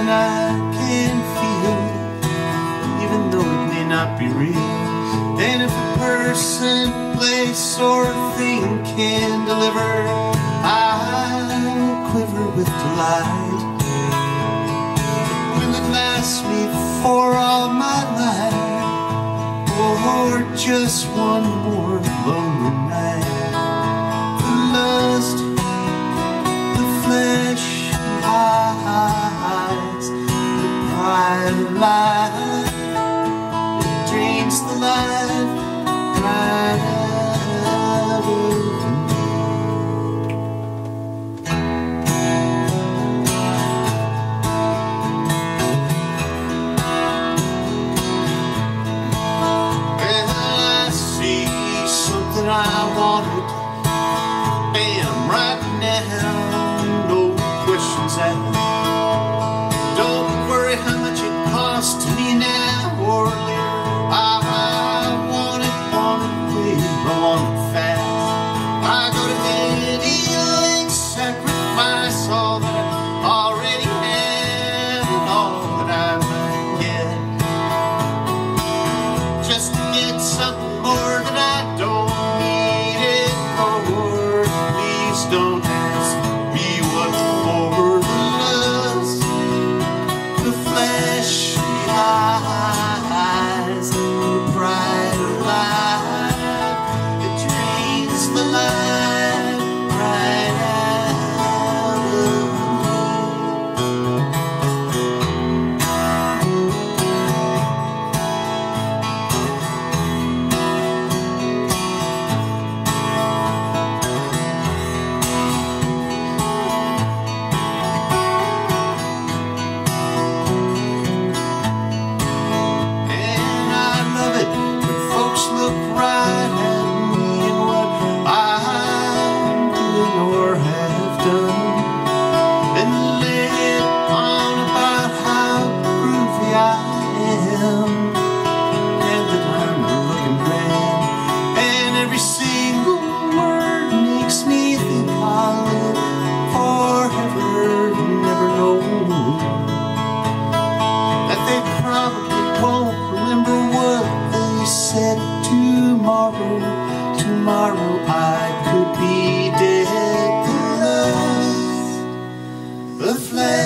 and I can feel, even though it may not be real. And if a person, place, or thing can deliver, I'll quiver with delight. Will it last me for all my life, or just one more lonely night? The lust, the flesh and eyes, the pride of life, it drains the life right out of me. Well, I see something I wanted, bam, right now, no questions asked. Don't worry how much it costs me now or later. I want it way, I want it fast. I go to any length, sacrifice all that I already have and all that I might get, just to get something more that I don't need it for. Please don't ask me what for. The lust, the flesh, the eyes, the pride of life, it drains the life right out of And I love it when folks look right at me and what I'm doing or have done, and lay it on about how groovy I am, and that I'm looking grand. And every single word makes me think I'll live forever, never know that they probably won't remember what they said tomorrow. Tomorrow I could be dead. The lust, the flesh.